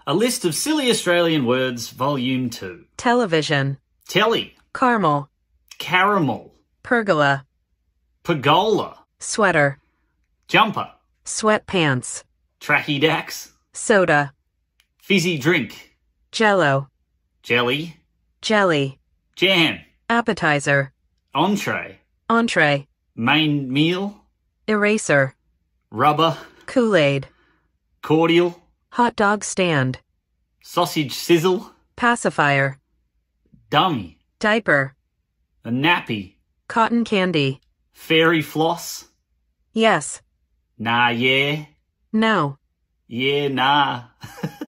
A list of silly Australian words, Volume 2. Television. Telly. Caramel. Caramel. Pergola. Pergola. Sweater. Jumper. Sweatpants. Tracky dacks. Soda. Fizzy drink. Jello. Jelly. Jelly. Jam. Appetizer. Entree. Entree. Main meal. Eraser. Rubber. Kool-Aid. Cordial. Hot dog stand. Sausage sizzle. Pacifier. Dummy. Diaper. A nappy. Cotton candy. Fairy floss. Yes. Nah, yeah. No. Yeah, nah.